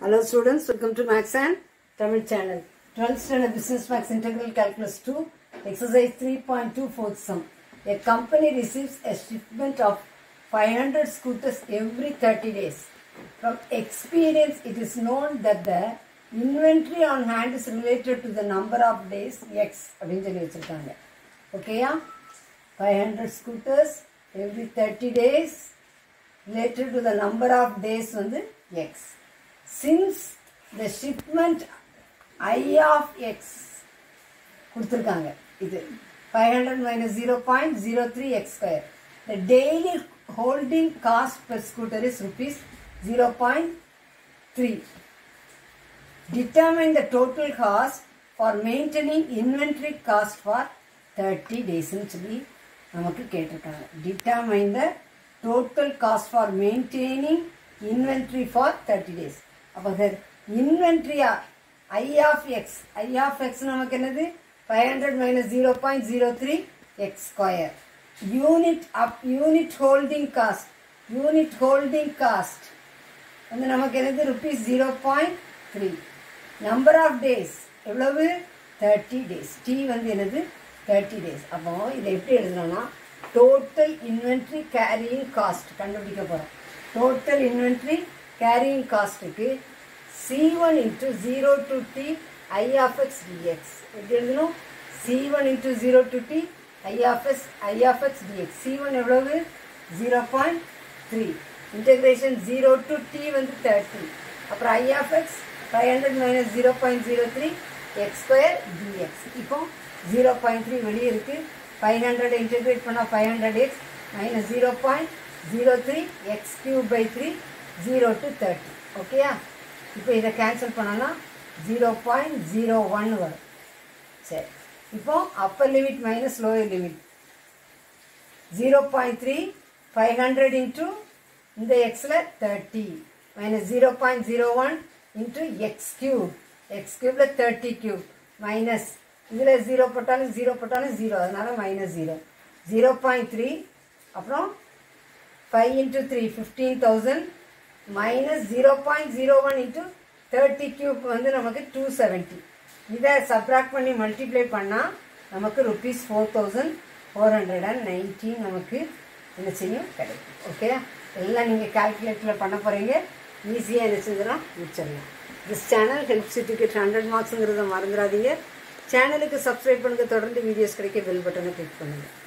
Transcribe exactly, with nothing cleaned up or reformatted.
Hello students, welcome to Max and Tamil channel. twelfth standard Business Max Integral Calculus two, exercise three point two, fourth sum. A company receives a shipment of five hundred scooters every thirty days. From experience, it is known that the inventory on hand is related to the number of days X. Okay, yeah? five hundred scooters every thirty days related to the number of days on the X. Since the shipment I of X five hundred minus zero point zero three x square, the daily holding cost per scooter is rupees zero point three. Determine the total cost for maintaining inventory cost for thirty days. Determine the total cost for maintaining inventory for thirty days. Appo inventory I of X, I of X namakku five hundred minus zero point zero three x square. Unit up unit holding cost, unit holding cost and namakku rupees zero point three. Number of days evlavu thirty days. T வந்து என்னது thirty days. அப்போ இதை எப்படி எழுதணும்னா total inventory carrying cost கண்டுபிடிக்க போறோம். Total inventory carrying cost க்கு C one into zero to T I of X dx. எப்படி எழுதணும்? C one into zero to T I of X I of X dx. C one எவ்வளவு? zero point three. Integration zero to T வந்து thirty. அப்புறம் I of X five hundred minus zero point zero three x square dx. இப்போ zero point three வெளியே இருக்கு. five hundred integrate பண்ணா five hundred x minus zero point zero three x cube by three, zero to thirty. ஓகேயா? இப்போ இதை cancel பண்ணனா zero point zero one வரும். சரி. இப்போ upper limit minus lower limit. zero point three, five hundred into இந்த xல thirty minus zero point zero one into x cube. X cube ல thirty cube minus இதுல zero போட்டாலும் zero போட்டாலும் zero, அதனால minus zero. zero point three அப்புறம் five into three, fifteen thousand minus zero point zero one into thirty cube வந்து நமக்கு two seventy. இதை subtract பண்ணி multiply பண்ணா நமக்கு rupees four thousand four hundred nineteen நமக்கு என்ன செய்யும் கிடைக்கும். ஓகே, எல்லாம் நீங்கள் கால்குலேட்டரில் பண்ண போகிறீங்க. ஈஸியாக என்ன செஞ்சிடலாம், முடிச்சிடலாம். This channel helps to get hundred மார்க்ஸுங்கிறத மறந்துடாதீங்க. சேனலுக்கு சப்ஸ்கிரைப் பண்ணுங்கள். தொடர்ந்து வீடியோஸ் கிடைக்க பெல் பட்டனை கிளிக் பண்ணுங்கள்.